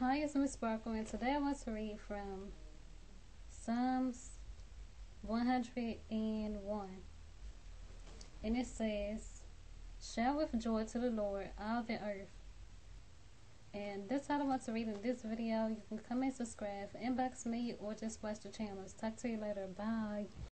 Hi, it's Miss Sparkle, and today I want to read from Psalms 101. And it says, "Shout with joy to the Lord, all the earth." And that's all I want to read in this video. You can comment, subscribe, inbox me, or just watch the channels. Talk to you later. Bye.